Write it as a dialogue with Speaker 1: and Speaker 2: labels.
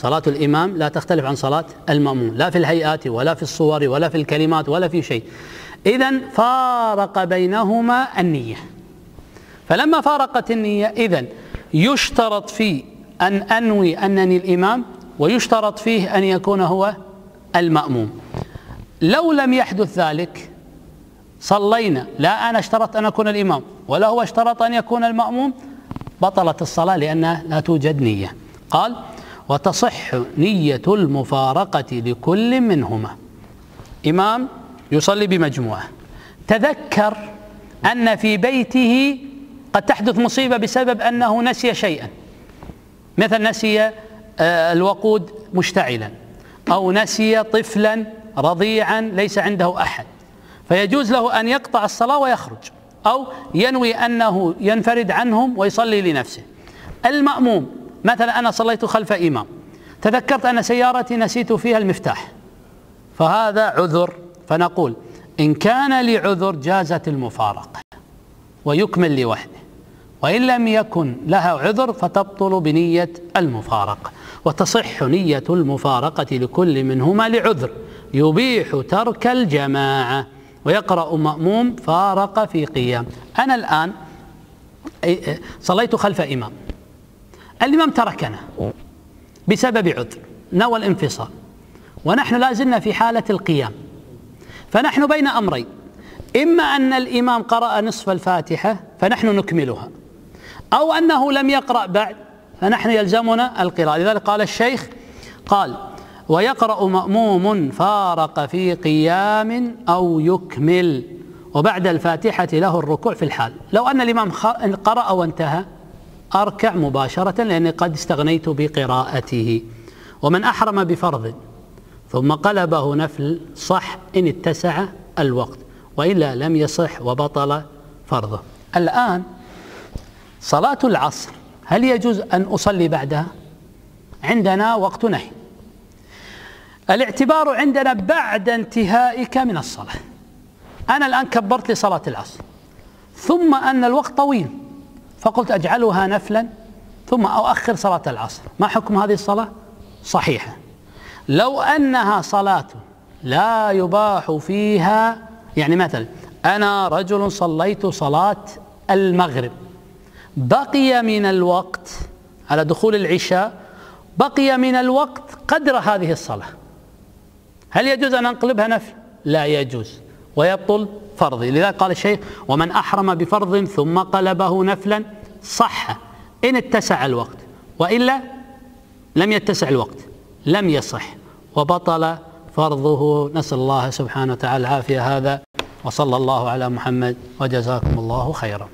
Speaker 1: صلاة الإمام لا تختلف عن صلاة المأموم، لا في الهيئات ولا في الصور ولا في الكلمات ولا في شيء. إذن فارق بينهما النية. فلما فارقت النية إذن يشترط فيه أن أنوي أنني الإمام، ويشترط فيه أن يكون هو المأموم. لو لم يحدث ذلك صلينا، لا أنا اشترط أن أكون الإمام ولا هو اشترط أن يكون المأموم، بطلت الصلاة لأنها لا توجد نية. قال: وتصح نية المفارقة لكل منهما. إمام يصلي بمجموعة، تذكر أن في بيته قد تحدث مصيبة بسبب أنه نسي شيئا، مثل نسي الوقود مشتعلا، أو نسي طفلا رضيعا ليس عنده أحد، فيجوز له أن يقطع الصلاة ويخرج، أو ينوي أنه ينفرد عنهم ويصلي لنفسه. المأموم مثلا أنا صليت خلف إمام، تذكرت أن سيارتي نسيت فيها المفتاح، فهذا عذر، فنقول إن كان لعذر جازت المفارقة ويكمل لوحده، وإن لم يكن لها عذر فتبطل بنية المفارقة. وتصح نية المفارقة لكل منهما لعذر يبيح ترك الجماعة، ويقرأ مأموم فارق في قيام. أنا الآن صليت خلف إمام، الإمام تركنا بسبب عذر، نوى الانفصال، ونحن لا زلنا في حالة القيام، فنحن بين أمرين: إما أن الإمام قرأ نصف الفاتحة فنحن نكملها، أو أنه لم يقرأ بعد فنحن يلزمنا القراءة. لذلك قال الشيخ قال: ويقرأ مأموم فارق في قيام أو يكمل، وبعد الفاتحة له الركوع في الحال. لو أن الإمام قرأ وانتهى أركع مباشرة لأني قد استغنيت بقراءته. ومن أحرم بفرض ثم قلبه نفل صح إن اتسع الوقت، وإلا لم يصح وبطل فرضه. الآن صلاة العصر هل يجوز أن أصلي بعدها؟ عندنا وقت نهي. الاعتبار عندنا بعد انتهائك من الصلاة. أنا الآن كبرت لصلاة العصر، ثم أن الوقت طويل فقلت أجعلها نفلا ثم أؤخر صلاة العصر، ما حكم هذه الصلاة؟ صحيحة. لو أنها صلاة لا يباح فيها، يعني مثلا أنا رجل صليت صلاة المغرب، بقي من الوقت على دخول العشاء، بقي من الوقت قدر هذه الصلاة، هل يجوز أن أنقلبها نفل؟ لا يجوز، ويبطل فرضي. لذلك قال الشيخ: ومن أحرم بفرض ثم قلبه نفلا صح إن اتسع الوقت، وإلا لم يتسع الوقت لم يصح وبطل فرضه. نسأل الله سبحانه وتعالى العافية. هذا وصلى الله على محمد، وجزاكم الله خيرا.